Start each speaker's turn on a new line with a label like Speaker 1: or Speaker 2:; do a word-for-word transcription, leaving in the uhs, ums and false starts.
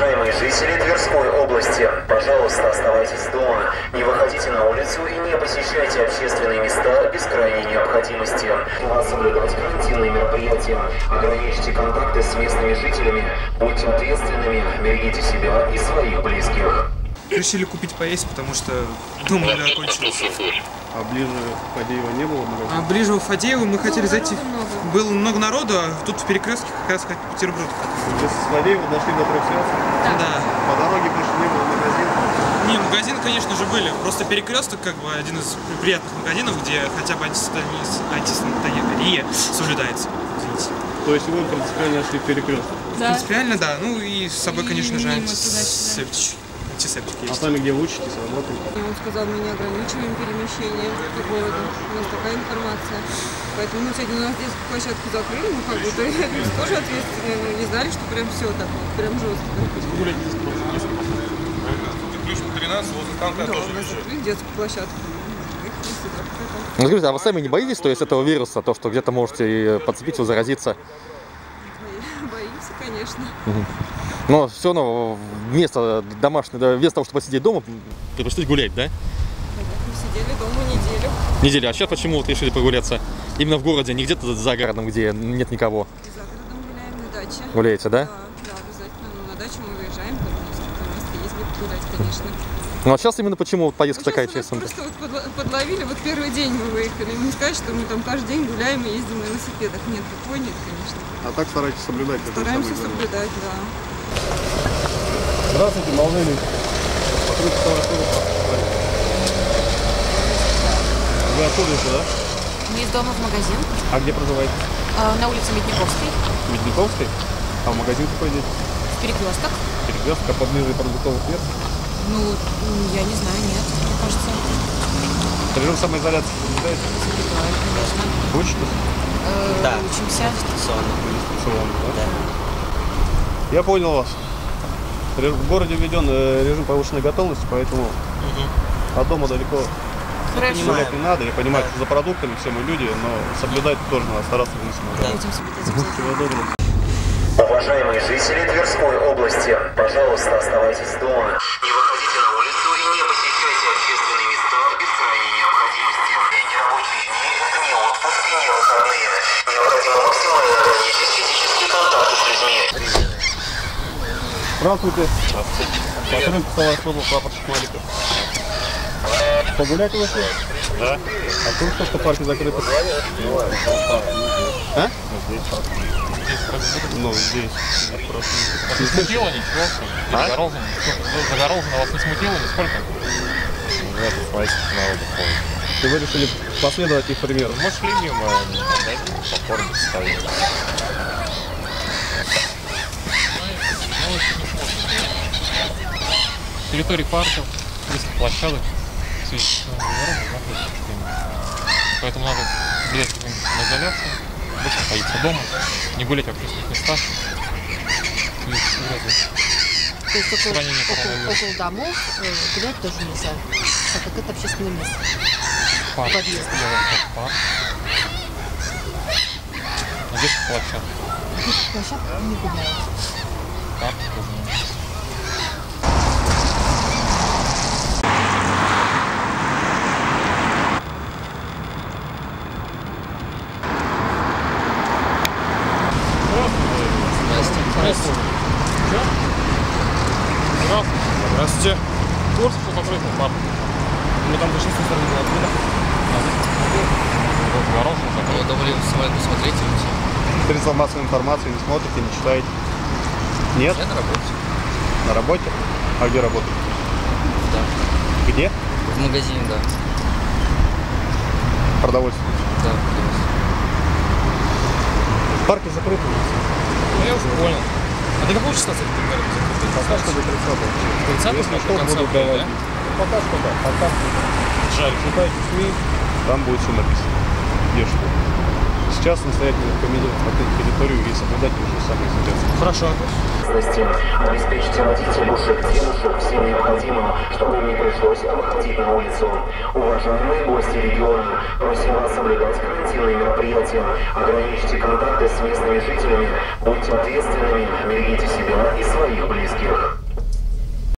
Speaker 1: Уважаемые жители Тверской области, пожалуйста, оставайтесь дома, не выходите на улицу и не посещайте общественные места без крайней необходимости. Вас соблюдать карантинные мероприятия, ограничьте контакты с местными жителями, будьте ответственными, берегите себя и своих близких.
Speaker 2: Решили купить поесть, потому что дома уже окончилось.
Speaker 3: А ближе Фадеева не было магазина?
Speaker 2: А ближе в Фадеева мы хотели зайти. Было много народу, а тут в перекрестке как раз как бутерброд.
Speaker 3: Вы с Фадеева дошли до трех связок?
Speaker 2: Да.
Speaker 3: По дороге больше не было магазина?
Speaker 2: Не, магазины, конечно же, были. Просто перекресток, как бы, один из приятных магазинов, где хотя бы антисанитария соблюдается. Извините.
Speaker 3: То есть вы принципиально шли в перекресток?
Speaker 4: Да.
Speaker 2: Принципиально, да. Ну и с собой, конечно же,
Speaker 4: Мимо
Speaker 2: антисептик. Антисептик есть.
Speaker 3: А сами где вы учитесь, работаете?
Speaker 4: Он сказал, мы не ограничиваем перемещение по городу. У нас такая информация. Поэтому мы сегодня у нас детскую площадку закрыли, ну как бы, то есть тоже ответственные, мы не знали, что прям все так вот, прям жестко.
Speaker 5: Ключ тринадцать, возле станка
Speaker 4: Да,
Speaker 5: тоже
Speaker 4: у нас закрыли детскую площадку.
Speaker 6: Ну, скажите, а вы сами не боитесь, то есть этого вируса, то, что где-то можете подцепить, вы заразиться?
Speaker 4: Боимся, конечно.
Speaker 6: Угу. Но все равно вместо домашнего, вместо того, чтобы посидеть дома, предпочитать гулять, да?
Speaker 4: Мы сидели дома неделю.
Speaker 6: Неделю. А сейчас почему вот решили прогуляться? Именно в городе, не где-то за городом, где нет никого?
Speaker 4: За городом гуляем на даче.
Speaker 6: Гуляете, да?
Speaker 4: Да, да, обязательно. Ну, на дачу мы выезжаем, там несколько мест ездили погулять, конечно.
Speaker 6: Ну а сейчас именно почему вот поездка
Speaker 4: Ну,
Speaker 6: такая
Speaker 4: сейчас
Speaker 6: честная?
Speaker 4: просто вот подло- подловили, вот первый день мы выехали. Не сказать, что мы там каждый день гуляем и ездим на велосипедах. Нет, такого нет, конечно.
Speaker 3: А так старайтесь соблюдать. это
Speaker 4: Стараемся
Speaker 3: самое главное.
Speaker 4: соблюдать, да.
Speaker 3: Здравствуйте, молодые люди. Покройте свою особу. Вы откуда еще, да?
Speaker 7: Не из дома в магазин.
Speaker 3: А где проживаете?
Speaker 7: А, на улице Медниковской.
Speaker 3: Медниковской? А в магазин какой здесь?
Speaker 7: В Перекресток.
Speaker 3: Перекресток, а поближе продуктовых нет?
Speaker 7: Ну, я не знаю, нет, мне кажется.
Speaker 3: Режим самоизоляции соблюдаете?
Speaker 7: Соблюдаю, конечно.
Speaker 3: Учитесь?
Speaker 7: Э,
Speaker 8: Да.
Speaker 7: Учимся.
Speaker 3: Дистанционно, да? Я понял вас. Ре- В городе введен э, режим повышенной готовности, поэтому от дома далеко
Speaker 7: Хорошо.
Speaker 3: гулять не надо. Я понимаю, что за продуктами все мы люди, но соблюдать тоже надо, стараться вместе.
Speaker 7: Будем соблюдать обязательно.
Speaker 3: Всего доброго.
Speaker 1: Уважаемые жители Тверской области, пожалуйста, оставайтесь дома. Не выходите на улицу и не посещайте общественные места без крайней необходимости. Нерабочие дни – это не отпуск и не выходные. Необходимо максимально ограничить физические контакты с людьми.
Speaker 3: Здравствуйте. Здравствуйте. Патрулька стала особо прапорщик Маликов. Погулять вышли? Да. А тут что парки закрыты? А? Ну, здесь.
Speaker 5: Не смутило ничего?
Speaker 3: А?
Speaker 5: Загорожено? Загорожено вас не смутило нисколько?
Speaker 3: Нет, хватит народу ходит. И вы решили последовать их примеру?
Speaker 5: Мы шли мимо магазина, по форме стояли. Территории парков, детских площадок, в связи с поэтому надо соблюдать на изоляцию, больше находиться дома, не гулять в общественных местах.
Speaker 7: То есть около,
Speaker 5: Сохранение
Speaker 7: около,
Speaker 5: коронавируса.
Speaker 7: около домов э, гулять тоже нельзя, так как это общественное место.
Speaker 5: Парк.
Speaker 7: Подъезд.
Speaker 5: Парк. На детских площадках.
Speaker 7: Площадка не гуляют.
Speaker 5: Парк тоже нет. Здравствуйте. Здравствуйте. Курс по закрытому парку.
Speaker 3: Мы там дошли со стороны откуда?
Speaker 5: Дорожно закрыто.
Speaker 8: Думали, самолет посмотрите.
Speaker 3: Средства массовой информации не смотрите, не читаете? Нет?
Speaker 8: Я на работе.
Speaker 3: На работе? А где работаете?
Speaker 8: Да.
Speaker 3: Где?
Speaker 8: В магазине, да.
Speaker 3: Продовольствие.
Speaker 8: Да.
Speaker 3: Парки закрыты.
Speaker 5: Ну, я уже понял. А до какого числа закрыты?
Speaker 3: Пока что до тридцатого.
Speaker 5: тридцатого
Speaker 3: Если что,
Speaker 5: до конца
Speaker 3: будут
Speaker 5: апреля,
Speaker 3: давать. Пока что да. Пока что.
Speaker 5: Жаль.
Speaker 3: Читайте СМИ, там будет все написано. Где что. Сейчас настоятельно рекомендую покинуть территорию и соблюдать режим самоизоляции.
Speaker 5: Хорошо.
Speaker 1: Обеспечьте водителю девушек всем необходимым, чтобы им не пришлось выходить на улицу. Уважаемые гости региона, просим вас соблюдать карантинные мероприятия, ограничьте контакты с местными жителями, будьте ответственными, берегите себя и